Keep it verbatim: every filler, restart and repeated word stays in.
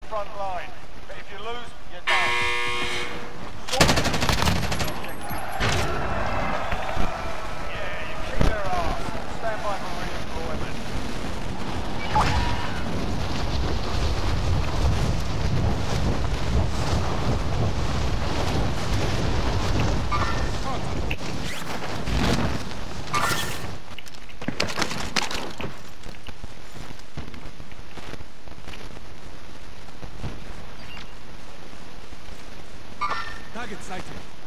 front line. But if you lose, you're done. Yeah, you kick their ass. Stand by for redeployment. Target sighted.